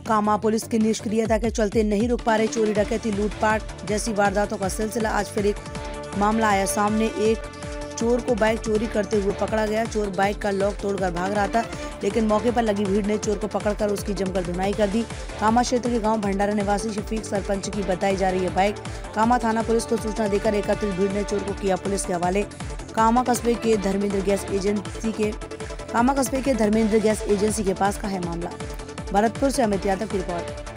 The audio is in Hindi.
कामा पुलिस की निष्क्रियता के चलते नहीं रुक पा रहे चोरी डकैती लूटपाट जैसी वारदातों का सिलसिला। आज फिर एक मामला आया सामने। एक चोर को बाइक चोरी करते हुए पकड़ा गया। चोर बाइक का लॉक तोड़कर भाग रहा था, लेकिन मौके पर लगी भीड़ ने चोर को पकड़कर उसकी जमकर धुनाई कर दी। कामा क्षेत्र के गांव भंडारा निवासी शफीक सरपंच की बताई जा रही है बाइक। कामा थाना पुलिस को सूचना देकर एकत्रित भीड़ ने चोर को किया पुलिस के हवाले। कामा कस्बे के धर्मेंद्र गैस एजेंसी के पास का है मामला। भरतपुर से अमित यादव की रिपोर्ट।